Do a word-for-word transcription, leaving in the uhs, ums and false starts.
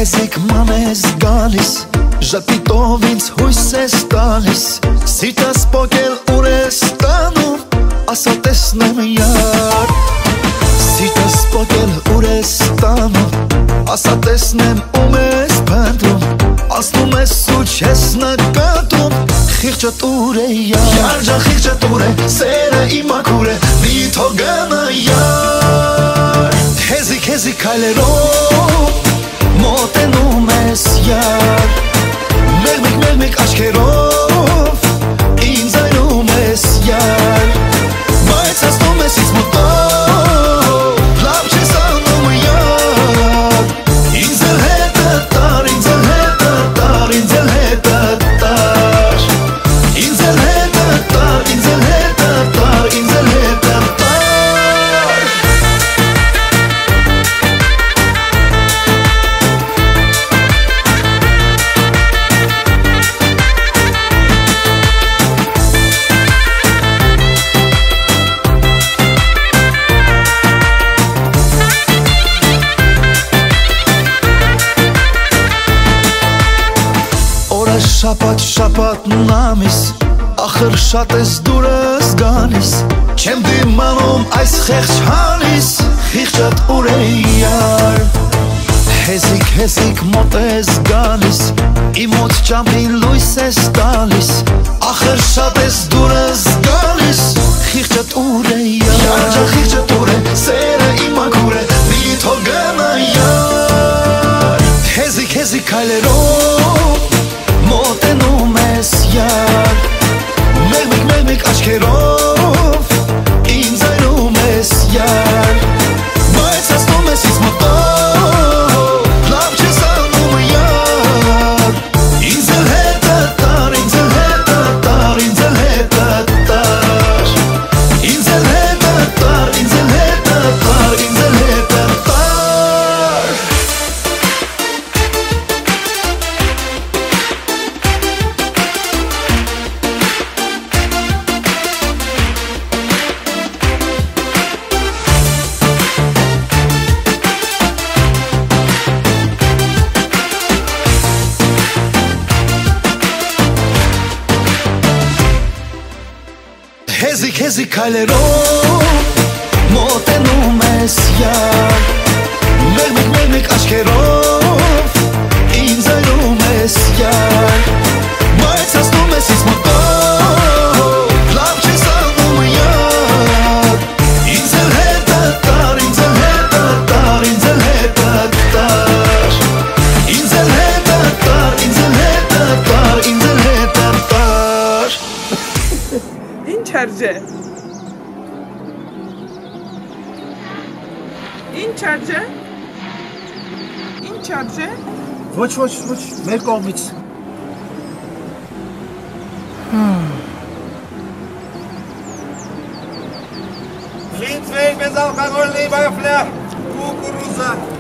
Հեզիկ մանես գալիս Ժպիտով ինձ հույս ես տալիս Սիրտս պոկել ուր ես տանում Ասա տեսնեմ յար Սիրտս պոկել ուր ես տանում Ասա տեսնեմ ում ես պնդում Ասնում ես ու չես նկատում Խիղճդ ուր է յար Յար ջան խիղճդ ուր է Սերը իմ ակուր է Մի թող գնա յար Հեզիկ հեզիկ քայլերով Մոտենում ես յար Մեկ-մեկ մեկ-մեկ աչքերով Ինձ այրում ես յար Բայց ասնում ես ինձ մոտով Լավ չես անում յար Ինձ էլ հետը տար, ինձ էլ հետը տար, ինձ էլ հետը տար Ինձ էլ հետը տար, ինձ էլ հետը տար, ինձ էլ հետը տար Շապատ շապատ նամիս Ախր շատ ես դուրս գալիս Չեմ դիմանում այս խեղճ հանիս Խիղճդ ուր է յար Հեզիկ հեզիկ մոտ ես գալիս Իմ մոտ ճամփին լույս ես տալիս Ախր շատ ես դուրս գալիս Խիղճդ ուր է յար Յար ջան խիղճդ ուր է Սերը իմ ակուր է Մի թող գնա յար Հեզիկ հեզիկ քայլերով Մոտենում ես յար Մեկ-մեկ մեկ-մեկ աչքերով Ինձ այրում ես յար Բայց ասնում ես ինձ մոտով Լավ չես անում յար Ինձ էլ հետը տար, ինձ էլ հետը տար, ինձ էլ հետը տար Ինձ էլ հետը տար, ինձ էլ հետը տար, ինձ էլ հետը տար Հեզիկ հեզիկ քայլերով Մոտենում ես յար Մեկ-մեկ մեկ-մեկ աչքերով Ինձ այրում ես յար Բայց ասնում ես ինձ մոտով Լավ չես անում յար Ինձ էլ հետը տար, ինձ էլ հետը տար, ինձ էլ հետը տար Ինձ էլ հետը տար, ինձ էլ հետը տար, ինձ էլ հետը տար Ինչ արժե Ինչ արժե Ինչ արժե Ոչ ոչ ոչ մեր կողմից Շինցվեի մեզ ալկագոլնեի բայոֆլյա Կուկուրուզա